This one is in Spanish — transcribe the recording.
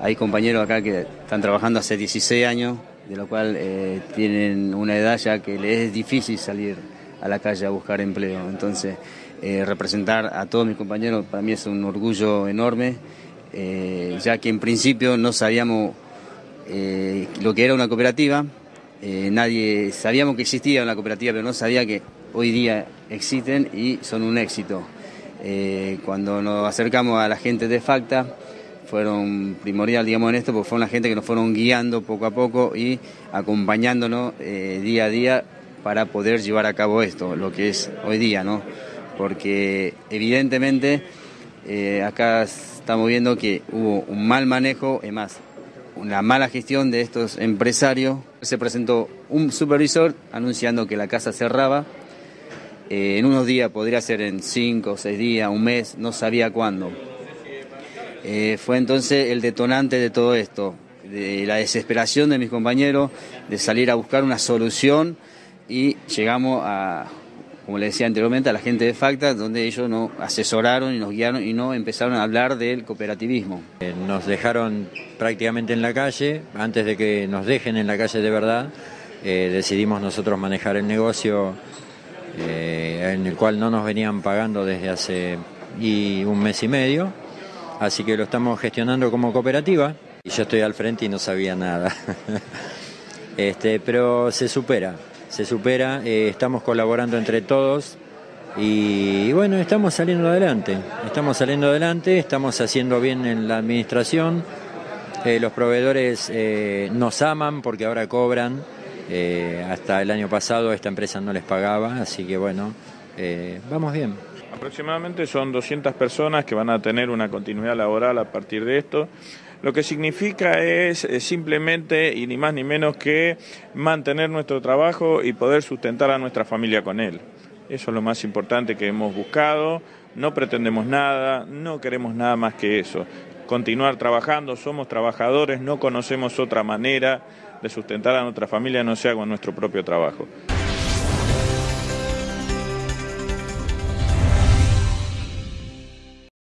Hay compañeros acá que están trabajando hace 16 años, de lo cual tienen una edad ya que les es difícil salir a la calle a buscar empleo. Entonces, representar a todos mis compañeros para mí es un orgullo enorme, ya que en principio no sabíamos lo que era una cooperativa. Nadie sabíamos que existía una cooperativa, pero no sabía que hoy día existen y son un éxito. Cuando nos acercamos a la gente de Facta, fueron primordial, digamos, en esto, porque fueron la gente que nos fueron guiando poco a poco y acompañándonos día a día para poder llevar a cabo esto, lo que es hoy día, ¿no? Porque evidentemente acá estamos viendo que hubo un mal manejo, es más, una mala gestión de estos empresarios. Se presentó un supervisor anunciando que la casa cerraba. En unos días, podría ser en 5 o 6 días, un mes, no sabía cuándo. Fue entonces el detonante de todo esto, de la desesperación de mis compañeros, de salir a buscar una solución, y llegamos a, como les decía anteriormente, a la gente de Facta, donde ellos nos asesoraron y nos guiaron y nos empezaron a hablar del cooperativismo. Nos dejaron prácticamente en la calle. Antes de que nos dejen en la calle de verdad, decidimos nosotros manejar el negocio, en el cual no nos venían pagando desde hace un mes y medio, así que lo estamos gestionando como cooperativa, y yo estoy al frente y no sabía nada. Pero se supera, estamos colaborando entre todos y bueno, estamos saliendo adelante, estamos haciendo bien en la administración. Los proveedores nos aman porque ahora cobran. Hasta el año pasado esta empresa no les pagaba, así que bueno, vamos bien. Aproximadamente son 200 personas que van a tener una continuidad laboral a partir de esto, lo que significa es simplemente y ni más ni menos que mantener nuestro trabajo y poder sustentar a nuestra familia con él. Eso es lo más importante que hemos buscado, no pretendemos nada, no queremos nada más que eso. Continuar trabajando, somos trabajadores, no conocemos otra manera de sustentar a nuestra familia, no sea con nuestro propio trabajo.